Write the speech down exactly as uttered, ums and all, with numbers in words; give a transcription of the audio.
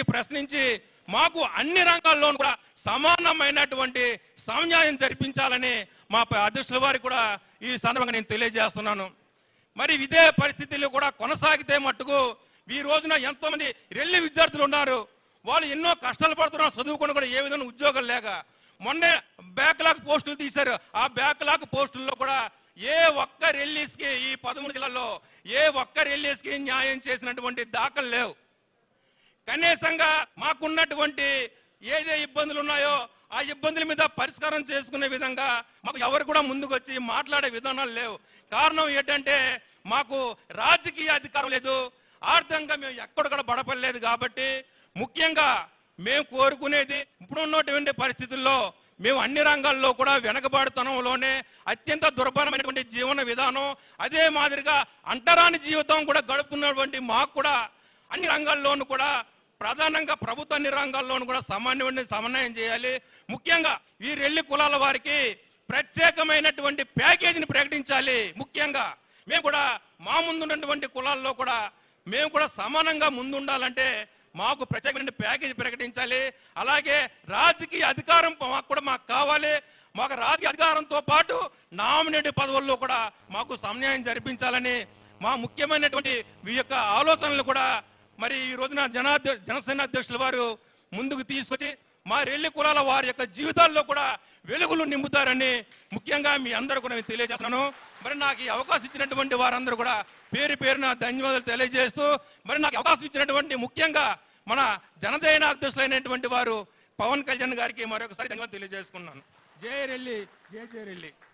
ప్రశ్నించి మాకు అన్ని రంగాల్లోనూ కూడా సమానమైనటువంటి సమన్యాయం జరిపించాలని మా అధ్యక్షుల వారికి కూడా ఈ సందర్భంగా నేను తెలియజేస్తున్నాను. మరి ఇదే పరిస్థితుల్లో కూడా కొనసాగితే మట్టుకు ఈ రోజున ఎంతో మంది రెల్లి విద్యార్థులు ఉన్నారు. వాళ్ళు ఎన్నో కష్టాలు పడుతున్నారు, చదువుకొని కూడా ఏ విధంగా ఉద్యోగం లేక. మొన్నే బ్యాక్లాగ్ పోస్టులు తీశారు. ఆ బ్యాక్లాగ్ పోస్టుల్లో కూడా ఏ ఒక్క రెల్లీస్కి ఈ పదమూడు జిల్లాల్లో ఏ ఒక్క రెల్లీస్కి న్యాయం చేసినటువంటి దాఖలు లేవు. కనీసంగా మాకున్నటువంటి ఏదే ఇబ్బందులు ఉన్నాయో ఆ ఇబ్బందుల మీద పరిష్కారం చేసుకునే విధంగా మాకు ఎవరు కూడా ముందుకు వచ్చి మాట్లాడే విధానాలు లేవు. కారణం ఏంటంటే మాకు రాజకీయ అధికారం లేదు, ఆర్థికంగా మేము ఎక్కడ కూడా బడపడలేదు. కాబట్టి ముఖ్యంగా మేము కోరుకునేది ఇప్పుడు ఉన్నటువంటి పరిస్థితుల్లో మేము అన్ని రంగాల్లో కూడా వెనకబాటుతనంలోనే అత్యంత దుర్భరమైనటువంటి జీవన విధానం, అదే మాదిరిగా అంటరాని జీవితం కూడా గడుపుతున్నటువంటి మాకు కూడా అన్ని రంగాల్లోనూ కూడా ప్రధానంగా ప్రభుత్వ అన్ని రంగాల్లోనూ కూడా సమన్వయం సమన్వయం చేయాలి. ముఖ్యంగా ఈ రెల్లి కులాల వారికి ప్రత్యేకమైనటువంటి ప్యాకేజీని ప్రకటించాలి. ముఖ్యంగా మేము కూడా మా ముందున్నటువంటి కులాల్లో కూడా మేము కూడా సమానంగా ముందుండాలంటే మాకు ప్రత్యేకమైన ప్యాకేజీ ప్రకటించాలి. అలాగే రాజకీయ అధికారం మాకు కూడా మాకు కావాలి. మాకు రాజకీయ అధికారంతో పాటు నామినేటెడ్ పదవుల్లో కూడా మాకు సమన్వయం జరిపించాలని మా ముఖ్యమైనటువంటి ఈ యొక్క ఆలోచనలు కూడా మరి ఈ రోజున జనాధ్య జనసేన అధ్యక్షుల వారు ముందుకు తీసుకొచ్చి మా రెల్లి కులాల వారి యొక్క జీవితాల్లో కూడా వెలుగులు నింపుతారని ముఖ్యంగా మీ అందరూ కూడా నేను తెలియజేస్తున్నాను. మరి నాకు ఈ అవకాశం ఇచ్చినటువంటి వారందరూ కూడా పేరు పేరున ధన్యవాదాలు తెలియజేస్తూ మరి నాకు అవకాశం ఇచ్చినటువంటి ముఖ్యంగా మన జనసేన అధ్యక్షులైనటువంటి వారు పవన్ కళ్యాణ్ గారికి మరొకసారి ధన్యవాదాలు తెలియజేసుకున్నాను. జై రెల్లి, జై జై రెల్లి.